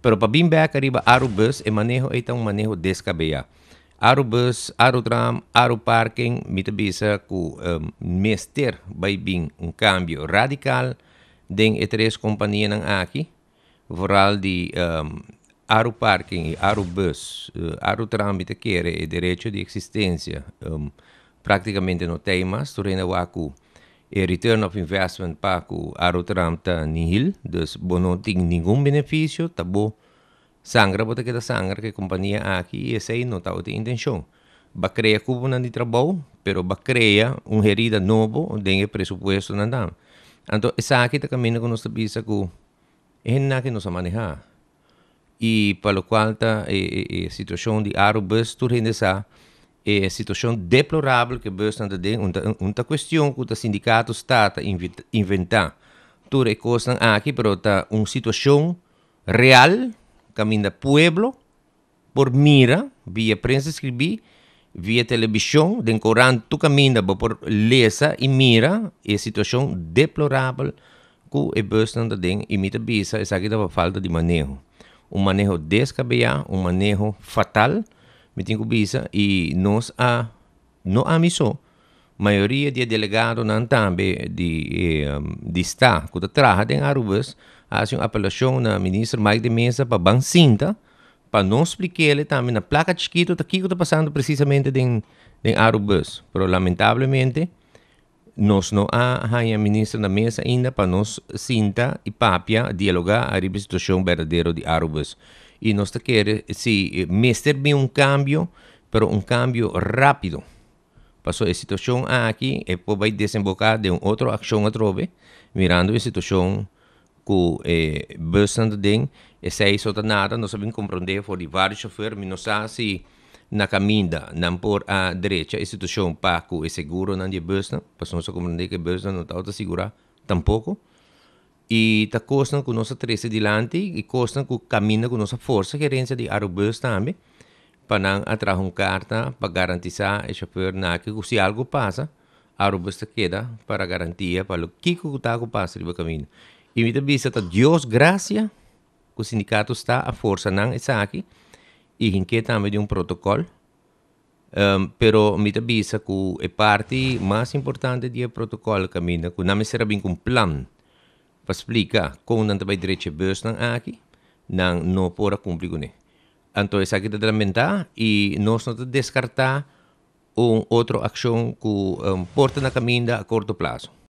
Pero para bem back arriba Arubus e manejo é um manejo descabellado. Arubus, Arutram, Aruparking, mitabisa ku mester by bing cambio radical den três companhias ng aqui, vooral die Aruparking e Arubus, Arutram bita quer e direito de existência praticamente no temas, turena waku e return of investment pa ku Arutram ta nihil, dus bono ting nenhum benefício, tabo sangra bota kita sangra que companhia aqui e sei não tá outra intenção. Ba crea cubo na de trabalho, pero ba crea herida novo dentro presupuesto na dam. Então essa aqui tá caminho com nossa bisa ku é na que nos manejar. E para o qual tá situação de Arubus tu rende sa é situação deplorável que bus na de uma questão que o sindicato está a inventar. Tu recostam aqui, pero tá situação real caminho pueblo por mira via prensa escrevi via televisão den coran tu caminha por lesa e mira e situação deplorável que é bastante den imita bisa essa aqui dava falta de manejo manejo descabellado manejo fatal me tenho bisa e nós não há missão maioria de delegado não também de está que trabalha em Arubus hace uma apelação na ministra Mike de Mesa para Bancinta para não explicar ele também na placa chiquito que está passando precisamente em Arubus. Pero lamentavelmente nós não há a ministra na mesa ainda para nós sinta e papia dialogar a situação verdadeira de Arubus. E nós queremos se mester bem cambio, pero cambio rápido. Passou a situação aqui e vai desembocar de outra ação a trove, mirando a situação que bastante den e sei só nada nós sabemos compreender por vários chauffeurs mas não sabe se na caminha não por a direita a situação para que é seguro não de bastante para nós compreender que bastante não está segura tampouco e está costando com nossa trece dilante e costando com caminha com nossa força gerência de Arubus também para não atrair carta para garantizar o chauffeur que se algo passa Arubus queda para garantia para o que está passa no caminho. E me bisa ta Deus graça que o sindicato está a força não essa aqui e que também de protocolo pero me bisa que é parte mais importante do protocolo caminho que não me será bem com plano para explicar como não vai direito bus não aqui não pode cumprir com ele então essa aqui está lamentar e nós não descartar outra ação que porta na caminho a curto prazo.